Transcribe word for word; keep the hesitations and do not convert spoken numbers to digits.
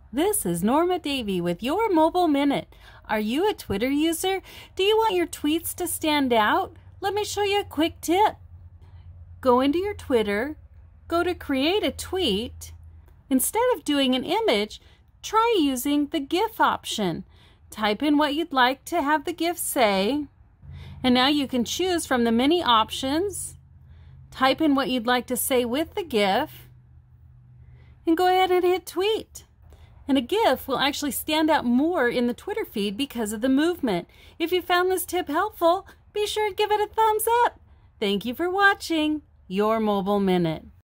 This is Norma Davey with your Mobile Minute. Are you a Twitter user? Do you want your tweets to stand out? Let me show you a quick tip. Go into your Twitter, go to create a tweet. Instead of doing an image, try using the GIF option. Type in what you'd like to have the GIF say. And now you can choose from the many options. Type in what you'd like to say with the GIF. And go ahead and hit tweet. And a GIF will actually stand out more in the Twitter feed because of the movement. If you found this tip helpful, be sure to give it a thumbs up. Thank you for watching Your Mobile Minute.